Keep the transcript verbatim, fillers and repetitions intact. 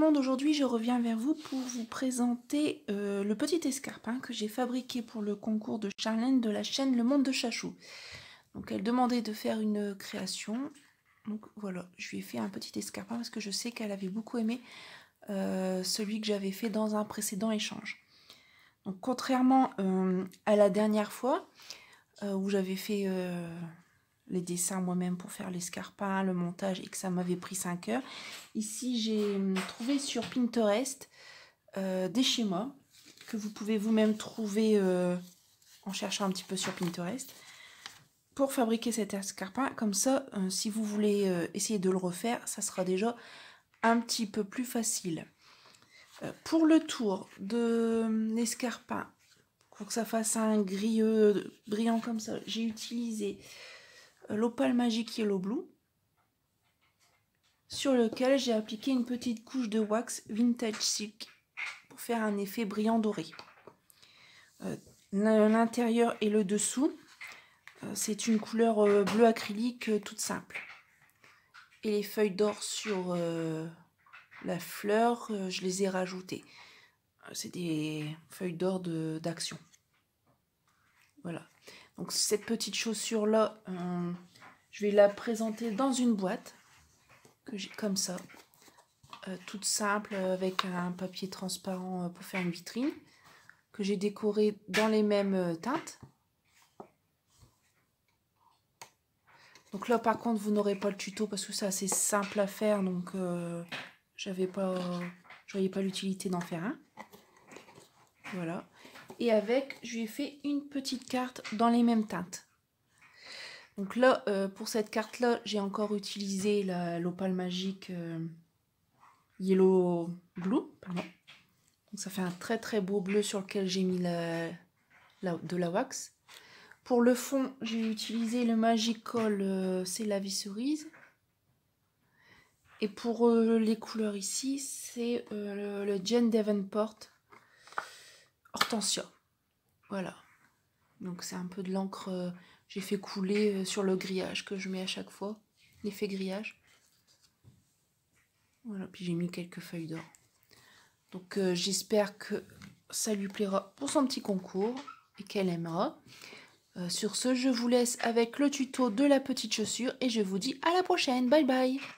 salon d'aujourd'hui, je reviens vers vous pour vous présenter euh, le petit escarpin que j'ai fabriqué pour le concours de Charlène de la chaîne Le Monde de Chachou. Donc elle demandait de faire une création. Donc voilà, je lui ai fait un petit escarpin parce que je sais qu'elle avait beaucoup aimé euh, celui que j'avais fait dans un précédent échange. Donc contrairement euh, à la dernière fois euh, où j'avais fait euh, les dessins moi-même pour faire l'escarpin, le montage et que ça m'avait pris cinq heures. Ici, j'ai trouvé sur Pinterest euh, des schémas que vous pouvez vous-même trouver euh, en cherchant un petit peu sur Pinterest pour fabriquer cet escarpin. Comme ça, euh, si vous voulez euh, essayer de le refaire, ça sera déjà un petit peu plus facile. Euh, pour le tour de l'escarpin, pour que ça fasse un gris euh, brillant comme ça, j'ai utilisé l'Opal Magic Yellow Blue sur lequel j'ai appliqué une petite couche de wax Vintage Silk pour faire un effet brillant doré. Euh, L'intérieur et le dessous, euh, c'est une couleur euh, bleu acrylique euh, toute simple. Et les feuilles d'or sur euh, la fleur, euh, je les ai rajoutées. C'est des feuilles d'or d'Action. Voilà. Donc cette petite chaussure là, euh, je vais la présenter dans une boîte que j'ai comme ça, euh, toute simple avec un papier transparent euh, pour faire une vitrine, que j'ai décoré dans les mêmes euh, teintes. Donc là par contre vous n'aurez pas le tuto parce que c'est assez simple à faire, donc euh, j'avais pas, je voyais pas l'utilité d'en faire un. Voilà. Et avec, je lui ai fait une petite carte dans les mêmes teintes. Donc là, euh, pour cette carte-là, j'ai encore utilisé l'Opal Magic euh, Yellow Blue. Pardon. Donc ça fait un très très beau bleu sur lequel j'ai mis la, la, de la wax. Pour le fond, j'ai utilisé le Magical, euh, c'est la vie cerise. Et pour euh, les couleurs ici, c'est euh, le, le Jane Davenport Hortensia. Voilà. Donc c'est un peu de l'encre, euh, j'ai fait couler euh, sur le grillage que je mets à chaque fois, l'effet grillage. Voilà, puis j'ai mis quelques feuilles d'or. Donc euh, j'espère que ça lui plaira pour son petit concours et qu'elle aimera. Euh, sur ce, je vous laisse avec le tuto de la petite chaussure et je vous dis à la prochaine. Bye bye!